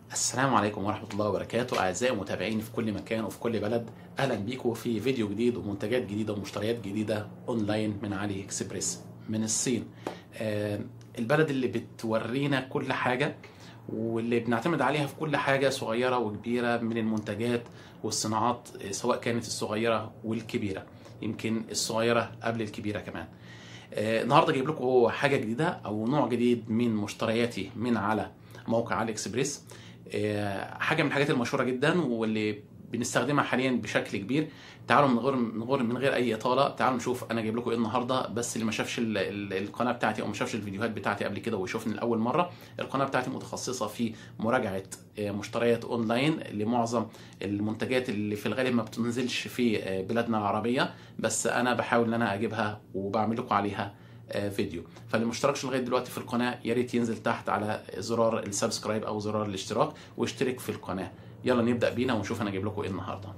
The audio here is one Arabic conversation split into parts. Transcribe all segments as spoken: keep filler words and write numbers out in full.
السلام عليكم ورحمة الله وبركاته أعزائي المتابعين في كل مكان وفي كل بلد. أهلا بيكم في فيديو جديد ومنتجات جديدة ومشتريات جديدة أونلاين من علي إكسبريس من الصين. آه البلد اللي بتورينا كل حاجة واللي بنعتمد عليها في كل حاجة صغيرة وكبيرة من المنتجات والصناعات، سواء كانت الصغيرة والكبيرة، يمكن الصغيرة قبل الكبيرة كمان. آه النهاردة جايب لكم حاجة جديدة أو نوع جديد من مشترياتي من على موقع علي إكسبريس. حاجه من الحاجات المشهوره جدا واللي بنستخدمها حاليا بشكل كبير. تعالوا من غير من غير من غير اي اطاله، تعالوا نشوف انا جايب لكم ايه النهارده. بس اللي ما شافش القناه بتاعتي او ما شافش الفيديوهات بتاعتي قبل كده ويشوفني لاول مره، القناه بتاعتي متخصصه في مراجعه مشتريات اونلاين لمعظم المنتجات اللي في الغالب ما بتنزلش في بلادنا العربيه، بس انا بحاول ان انا اجيبها وبعمل لكم عليها فيديو. فاللي مشتركش لغايه دلوقتي في القناه يا ريت ينزل تحت على زرار السبسكرايب او زرار الاشتراك واشترك في القناه. يلا نبدا بينا ونشوف انا جايب لكم ايه النهارده.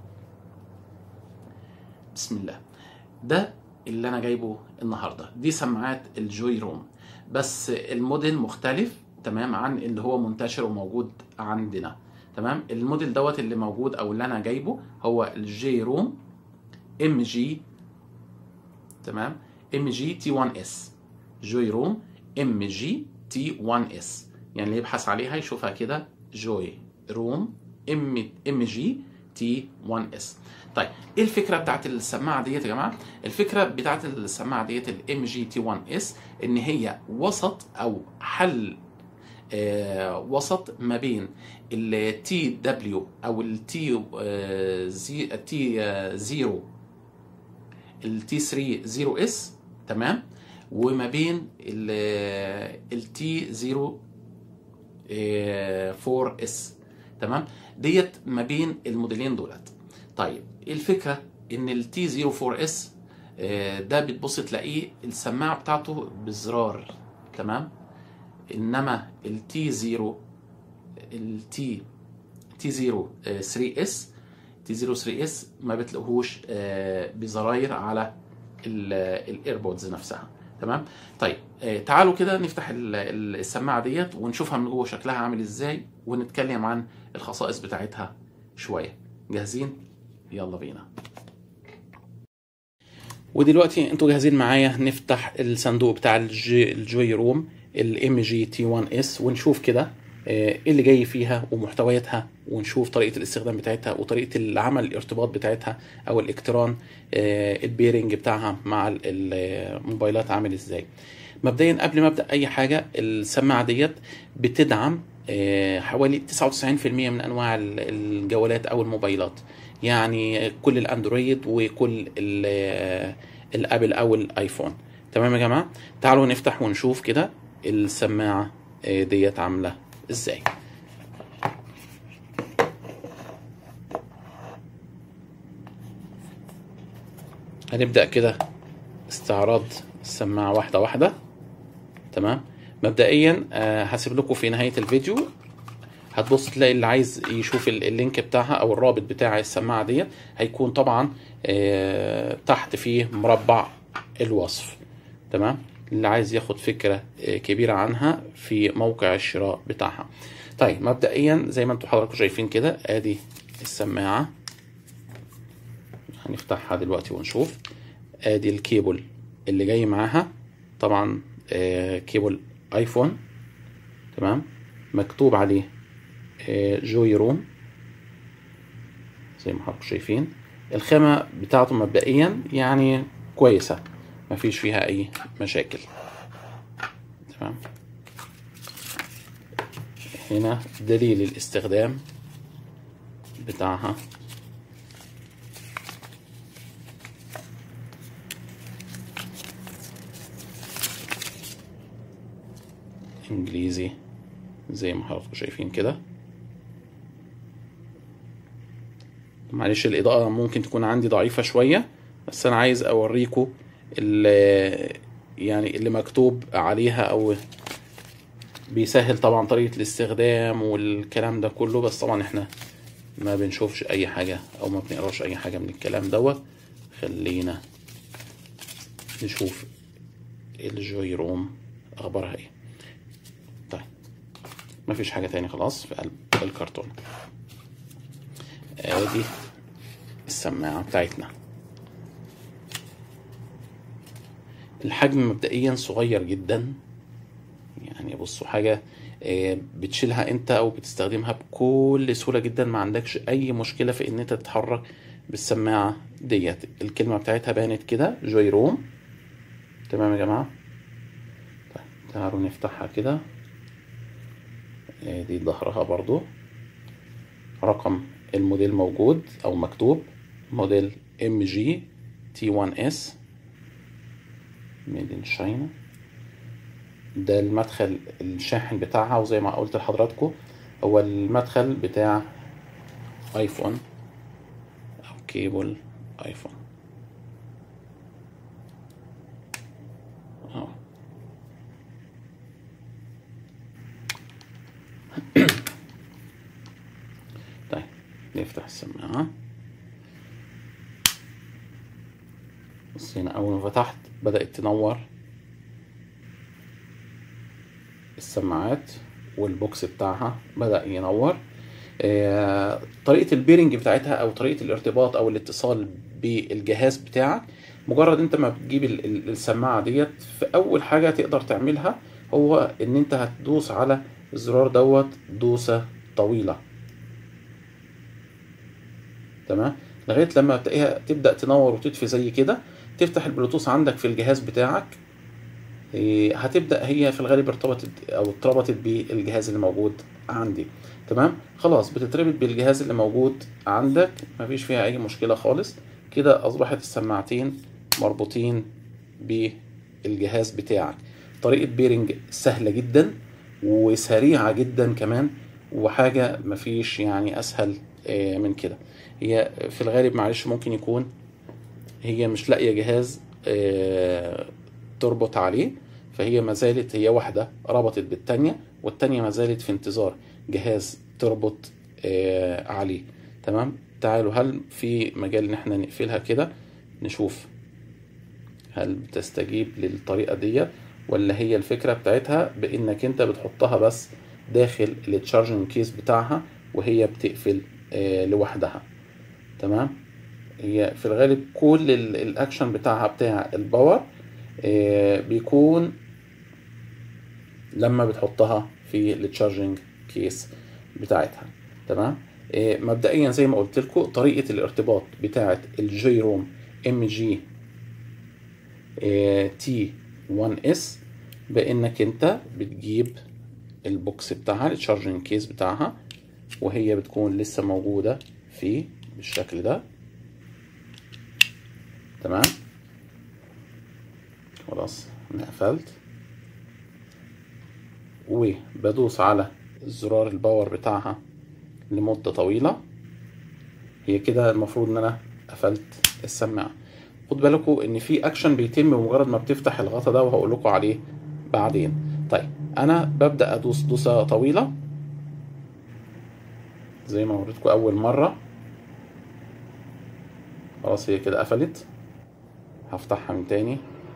بسم الله. ده اللي انا جايبه النهارده، دي سماعات الجوي روم، بس الموديل مختلف تمام عن اللي هو منتشر وموجود عندنا. تمام، الموديل دوت اللي موجود او اللي انا جايبه هو الجي روم ام جي، تمام، ام جي تي واحد اس، جوي روم ام جي تي واحد اس. يعني اللي يبحث عليها يشوفها كده، جوي روم ام ام جي تي واحد اس. طيب ايه الفكره بتاعت السماعه ديت يا جماعه؟ الفكره بتاعت السماعه ديت الام جي تي واحد اس ان هي وسط او حل آه وسط ما بين التي دبليو او التي آه زي التي آه زيرو، التي ثلاثة صفر اس، تمام، وما بين التي صفر أربعة اس، تمام. ديت ما بين الموديلين دولت. طيب ايه الفكره؟ ان التي صفر أربعة اس ده بتبص تلاقيه السماعه بتاعته بالزرار، تمام، انما التي صفر التي تي صفر ثلاثة اس تي صفر ثلاثة اس ما بتلاقوهوش بزراير على الايربودز نفسها، تمام. طيب تعالوا كده نفتح السماعه ديت ونشوفها من جوه شكلها عامل ازاي ونتكلم عن الخصائص بتاعتها شويه. جاهزين؟ يلا بينا. ودلوقتي انتوا جاهزين معايا نفتح الصندوق بتاع الجي الجوي روم الام جي تي واحد اس ونشوف كده ايه اللي جاي فيها ومحتوياتها، ونشوف طريقه الاستخدام بتاعتها وطريقه العمل الارتباط بتاعتها او الاقتران، البيرنج بتاعها مع الموبايلات عامل ازاي. مبدئيا قبل ما ابدا اي حاجه، السماعه ديت بتدعم حوالي تسعة وتسعين في المية من انواع الجوالات او الموبايلات، يعني كل الاندرويد وكل الابل او الايفون. تمام يا جماعه، تعالوا نفتح ونشوف كده السماعه ديت عامله ازاي. هنبدا كده استعراض السماعه واحده واحده، تمام. مبدئيا هسيب لكم في نهايه الفيديو، هتبص تلاقي اللي عايز يشوف اللينك بتاعها او الرابط بتاع السماعه ديت هيكون طبعا تحت فيه مربع الوصف، تمام، اللي عايز ياخد فكره كبيره عنها في موقع الشراء بتاعها. طيب مبدئيا زي ما انتم حضراتكم شايفين كده، ادي السماعه، هنفتحها دلوقتي ونشوف. ادي الكيبل اللي جاي معاها، طبعا كيبل ايفون، تمام، مكتوب عليه جوي روم زي ما حضراتكم شايفين. الخامة بتاعته مبدئيا يعني كويسة، مفيش فيها اي مشاكل، تمام. هنا دليل الاستخدام بتاعها، انجليزي زي ما حضراتكم شايفين كده. معلش الاضاءة ممكن تكون عندي ضعيفة شوية، بس انا عايز اوريكم اللي يعني اللي مكتوب عليها، او بيسهل طبعا طريقة الاستخدام والكلام ده كله، بس طبعا احنا ما بنشوفش اي حاجة او ما بنقراش اي حاجة من الكلام دوت. خلينا نشوف الجوي روم اخبارها ايه. طيب مفيش حاجة تاني خلاص في قلب الكرتون. ادي السماعة بتاعتنا. الحجم مبدئيا صغير جدا، يعني بصوا حاجة بتشيلها انت او بتستخدمها بكل سهولة جدا، ما عندكش اي مشكلة في ان انت تتحرك بالسماعة ديت. الكلمة بتاعتها بانت كده، جوي روم. تمام يا جماعة. طيب تعالوا نفتحها كده. دي ظهرها برضو، رقم الموديل موجود او مكتوب، موديل ام جي تي واحد اس ميد ان شاينا. ده المدخل الشاحن بتاعها، وزي ما قلت لحضراتكم هو المدخل بتاع ايفون او كيبل ايفون اهو. طيب نفتح السماعة. بص هنا اول ما فتحت بدأت تنور السماعات، والبوكس بتاعها بدأ ينور. آه، طريقة البيرنج بتاعتها او طريقة الارتباط او الاتصال بالجهاز بتاعك، مجرد انت ما بتجيب السماعة ديت، في اول حاجة تقدر تعملها هو ان انت هتدوس على الزرار دوت دوسة طويلة، تمام، لغاية لما تلاقيها تبدأ تنور وتطفي زي كده. تفتح البلوتوث عندك في الجهاز بتاعك، هتبدأ هي في الغالب ارتبطت او اتربطت بالجهاز اللي موجود عندي، تمام. خلاص بتتربط بالجهاز اللي موجود عندك، مفيش فيها اي مشكلة خالص. كده اصبحت السماعتين مربوطين بالجهاز بتاعك. طريقة بيرنج سهلة جدا وسريعة جدا كمان، وحاجة مفيش يعني اسهل من كده. هي في الغالب معلش ممكن يكون هي مش لاقية جهاز تربط عليه، فهي ما زالت هي واحدة ربطت بالتانية، والتانية ما زالت في انتظار جهاز تربط آه عليه، تمام. تعالوا هل في مجال ان احنا نقفلها كده نشوف هل بتستجيب للطريقة دي، ولا هي الفكرة بتاعتها بانك انت بتحطها بس داخل التشارجنج كيس بتاعها وهي بتقفل آه لوحدها، تمام. هي في الغالب كل الاكشن بتاعها بتاع الباور آه بيكون لما بتحطها في التشارجنج كيس بتاعتها، تمام. آه مبدئيا زي ما قلت لكم طريقه الارتباط بتاعه الجوي روم ام جي تي واحد اس، بانك انت بتجيب البوكس بتاعها التشارجنج كيس بتاعها، وهي بتكون لسه موجوده فيه بالشكل ده، تمام. خلاص انا قفلت، وبدوس على زرار الباور بتاعها لمدة طويلة. هي كده المفروض ان انا قفلت السماعة. خد بالكوا ان في اكشن بيتم بمجرد ما بتفتح الغطا ده، وهقول لكم عليه بعدين. طيب انا ببدأ ادوس دوسة طويلة زي ما وريتكم اول مرة. خلاص هي كده قفلت، هفتحها من تاني.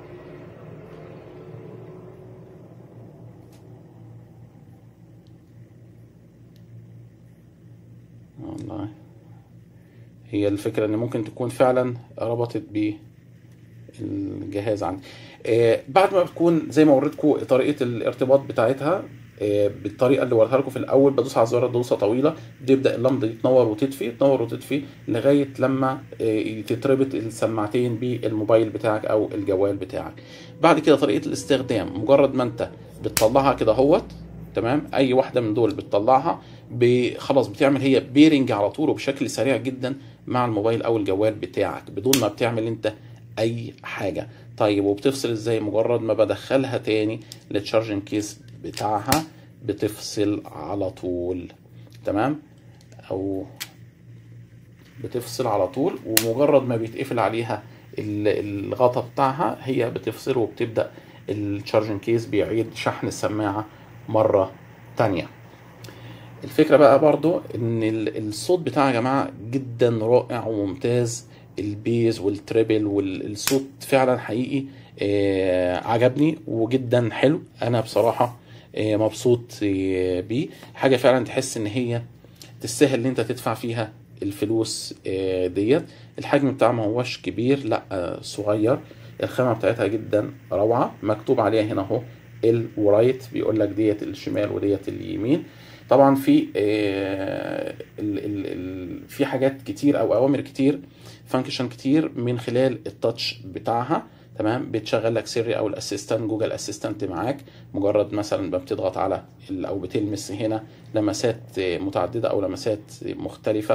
والله هي الفكرة ان ممكن تكون فعلا ربطت بالجهاز عندي. آه بعد ما بتكون زي ما وريتكم طريقة الارتباط بتاعتها آه بالطريقة اللي وريتها لكم في الاول، بدوس على الزرار دوسة طويلة، بتبدأ اللمبة دي تنور وتطفي تنور وتطفي لغاية لما آه تتربط السماعتين بالموبايل بتاعك او الجوال بتاعك. بعد كده طريقة الاستخدام، مجرد ما انت بتطلعها كده اهوت، تمام، اي واحدة من دول بتطلعها خلاص بتعمل هي بيرنج على طول وبشكل سريع جدا مع الموبايل او الجوال بتاعك بدون ما بتعمل انت اي حاجة. طيب وبتفصل ازاي؟ مجرد ما بدخلها تاني للتشارجنج كيس بتاعها بتفصل على طول، تمام، او بتفصل على طول، ومجرد ما بيتقفل عليها الغطا بتاعها هي بتفصل، وبتبدأ التشارجنج كيس بيعيد شحن السماعة مرة تانية. الفكرة بقى برضو ان الصوت بتاعها يا جماعة جدا رائع وممتاز، البيز والتريبل والصوت فعلا حقيقي آه عجبني وجدا حلو. انا بصراحة مبسوط بيه. حاجه فعلا تحس ان هي تستاهل ان انت تدفع فيها الفلوس ديت. الحجم بتاعها ما هوش كبير، لا صغير. الخامه بتاعتها جدا روعه، مكتوب عليها هنا اهو ال ورايت، بيقول لك ديت الشمال وديت اليمين. طبعا في آه ال ال ال في حاجات كتير او اوامر كتير، فانكشن كتير من خلال التاتش بتاعها. تمام، بتشغل لك سيري او الاسيستنت جوجل اسيستنت معاك. مجرد مثلا ما بتضغط على او بتلمس هنا لمسات متعدده او لمسات مختلفه.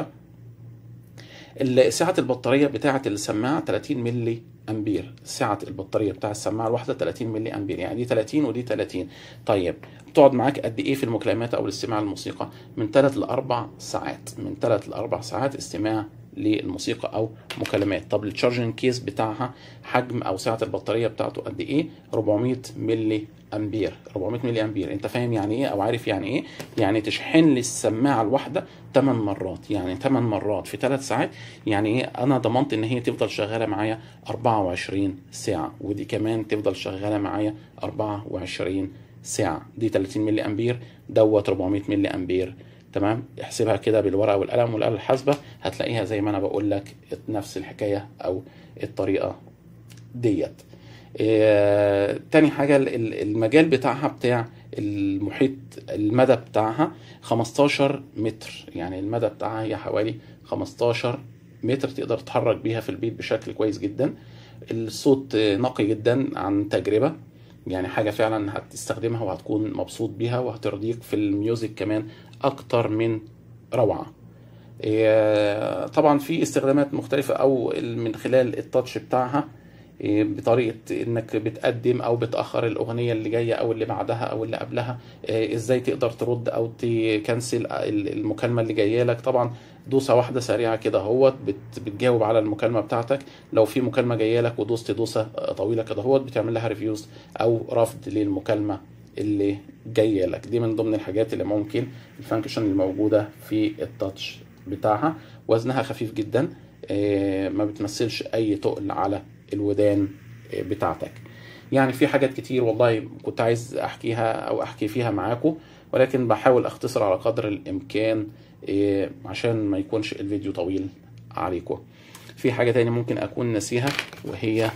سعه البطاريه بتاعه السماعه ثلاثين ملي امبير. سعه البطاريه بتاع السماعه الواحده ثلاثين ملي امبير، يعني دي ثلاثين ودي ثلاثين. طيب بتقعد معاك قد ايه في المكالمات او الاستماع للموسيقى؟ من ثلاث لأربع ساعات. من ثلاث لأربع ساعات استماع للموسيقى او مكالمات. طب التشارجنج كيس بتاعها حجم او سعه البطاريه بتاعته قد ايه؟ أربعمية ملي امبير. أربعمية ملي امبير، انت فاهم يعني ايه او عارف يعني ايه؟ يعني تشحن لي السماعه الواحده ثماني مرات، يعني ثماني مرات في ثلاث ساعات. يعني ايه؟ انا ضمنت ان هي تفضل شغاله معايا أربعة وعشرين ساعه، ودي كمان تفضل شغاله معايا أربعة وعشرين ساعه. دي ثلاثين ملي امبير، دوت أربعمية ملي امبير. تمام، احسبها كده بالورقه والقلم والاله الحاسبه، هتلاقيها زي ما انا بقول لك نفس الحكايه او الطريقه ديت. اه تاني حاجه المجال بتاعها بتاع المحيط، المدى بتاعها خمستاشر متر. يعني المدى بتاعها هي حوالي خمستاشر متر، تقدر تتحرك بيها في البيت بشكل كويس جدا. الصوت نقي جدا عن تجربه، يعني حاجه فعلا هتستخدمها وهتكون مبسوط بيها وهترضيك في الميوزك كمان اكتر من روعه. طبعا في استخدامات مختلفه او من خلال التاتش بتاعها بطريقه انك بتقدم او بتاخر الاغنيه اللي جايه او اللي بعدها او اللي قبلها، ازاي تقدر ترد او تكنسل المكالمه اللي جايه لك. طبعا دوسه واحده سريعه كده اهوت بتجاوب على المكالمه بتاعتك. لو في مكالمه جايه لك ودوست دوسه طويله كده اهوت بتعمل لها ريفيوز او رفض للمكالمه اللي جايه لك. دي من ضمن الحاجات اللي ممكن الفانكشن الموجوده في التاتش بتاعها. وزنها خفيف جدا، ما بتمثلش اي تقل على الودان بتاعتك. يعني في حاجات كتير والله كنت عايز احكيها او احكي فيها معاكم، ولكن بحاول اختصر على قدر الامكان عشان ما يكونش الفيديو طويل عليكم. في حاجة تاني ممكن اكون نسيها، وهي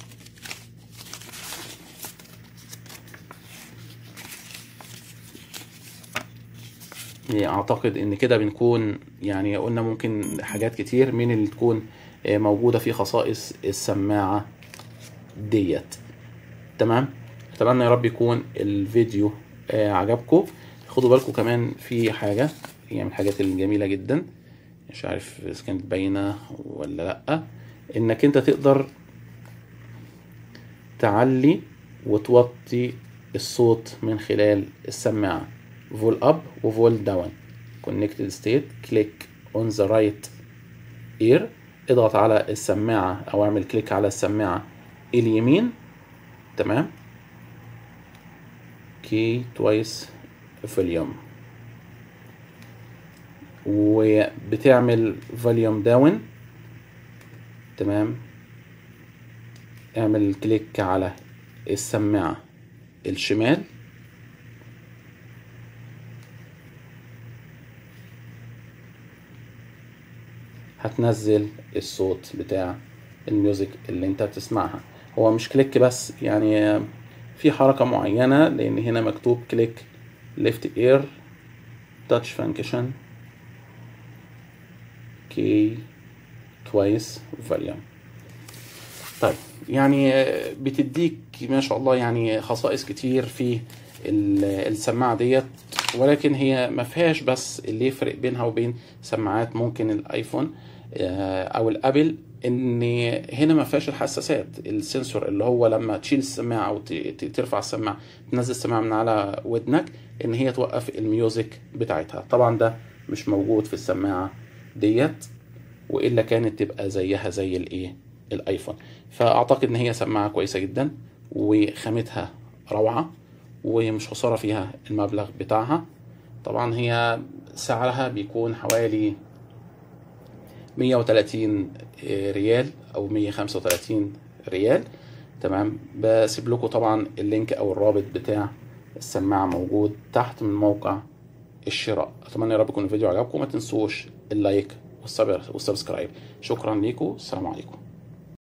اعتقد ان كده بنكون يعني قلنا ممكن حاجات كتير من اللي تكون موجودة في خصائص السماعة ديت. تمام، اتمنى يا رب يكون الفيديو عجبكم. خدوا بالكم كمان في حاجة هي من الحاجات الجميلة جدا، مش عارف اذا كانت باينة ولا لأ، انك انت تقدر تعلي وتوطي الصوت من خلال السماعة. فول اب وفول داون. كونكتد ستيت، كليك اون ذا رايت اير. اضغط على السماعة او اعمل كليك على السماعة اليمين. تمام، كي توايس فوليوم، وبتعمل فوليوم داون. تمام، اعمل كليك على السماعة الشمال. هتنزل الصوت بتاع الميوزك اللي انت بتسمعها. هو مش كليك بس، يعني في حركة معينة، لان هنا مكتوب كليك left ear touch function key twice volume. طيب يعني بتديك ما شاء الله يعني خصائص كتير في السماعة ديت، ولكن هي ما فيهاش بس اللي يفرق بينها وبين سماعات ممكن الايفون او الابل، ان هنا ما فيهاش الحساسات، السنسور اللي هو لما تشيل السماعه او ترفع السماعه تنزل السماعه من على ودنك ان هي توقف الميوزك بتاعتها. طبعا ده مش موجود في السماعه ديت، والا كانت تبقى زيها زي الايه الايفون. فاعتقد ان هي سماعه كويسه جدا وخامتها روعه، ومش خساره فيها المبلغ بتاعها. طبعا هي سعرها بيكون حوالي مية وتلاتين ريال او مية وخمسة وتلاتين ريال. تمام، بسيب لكم طبعا اللينك او الرابط بتاع السماعة موجود تحت من موقع الشراء. اتمنى يا رب يكون الفيديو عجبكم، ما تنسوش اللايك والسبسكرايب. شكرا ليكم، السلام عليكم.